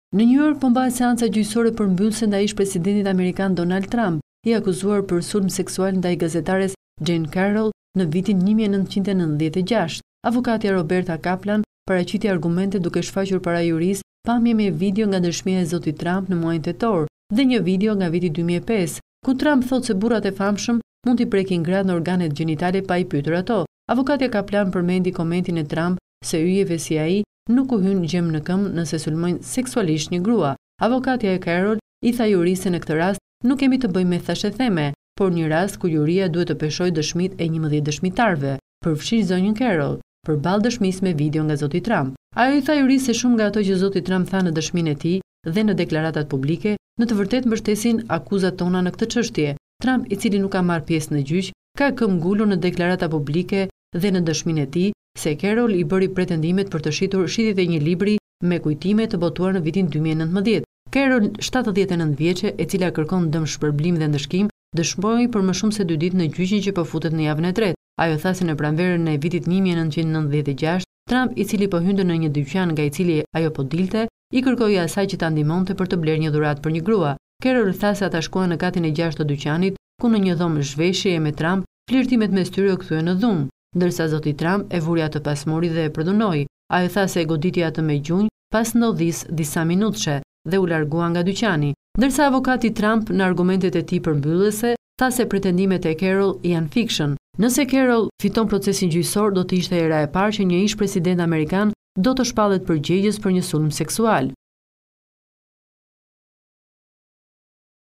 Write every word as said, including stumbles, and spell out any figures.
Në New York po mbahet seanca gjyqësore përmbyllëse ndaj ish-presidentit amerikan Donald Trump, i akuzuar për sulm seksual ndaj gazetares Jean Carroll në vitin një mijë e nëntëqind e nëntëdhjetë e gjashtë. Avokatja Roberta Kaplan paraqiti argumente duke shfaqur para jurisë pamje me video nga ndërshmia e zotit Trump në muajin tetor dhe një video nga viti dy mijë e pesë, ku Trump thotë se burrat e famshëm mund t'i prekin gratë në organet gjinitale pa i pyetur ato. Avokatja Kaplan përmendi komentin e Trump se yjeve si ai nuk u hyn gjem në këmbë nëse sulmojnë seksualisht një grua. Avokatja e Carroll i tha jurisë në këtë rast nuk kemi të bëjmë me thashë theme, por një rast ku juria duhet të peshojë dëshmitë e njëmbëdhjetë dëshmitarëve, përfshirë zonjën Carroll, përballë dëshmisë me video nga zoti Trump. Ajo i tha jurisë se shumë nga ato që zoti Trump tha në dëshminë e tij dhe në deklaratat publike, në të vërtetë mbështesin akuzat tona në këtë çështje. Trump, i cili nuk ka marrë pjesë në gjyq, ka këmbë ngulur në deklarata publike dhe në dëshminë e tij se Carroll i bëri pretendimet për të shitur shitjet e një libri me kujtime të botuar në vitin dy mijë e nëntëmbëdhjetë. Carroll, shtatëdhjetë e nëntë vjeçe, e cila kërkon dëm shpërblim dhe ndëshkim, dëshmoi për më shumë se dy ditë në gjyqin që po futet në javën e tretë. Ajo tha se në pranverën e vitit një mijë e nëntëqind e nëntëdhjetë e gjashtë, Trump, i cili po hynte në një dyqan nga i cili ajo po dilte, i kërkoi asaj që ta ndihmonte për të blerë një dhuratë për një grua. Carroll tha se ata shkuan në katin e gjashtë të dyqanit, ku në një dhomë zhveshjeje me Trump, flirtimet mes tyre u kthyen në dhunë, ndërsa zoti Trump e vuri atë pas muri dhe e përdhunoi. Ajo tha se e goditi atë me gjunjë pas ndodhisë disa minutëshe dhe u largua nga dyqani. Ndërsa avokati Trump në argumentet e tij përmbyllëse tha se pretendimet e Carroll janë fiction. Nëse Carroll fiton procesin gjyqësor, do të ishte era e parë që një ish-president amerikan do të shpallet përgjegjës për një sulm seksual.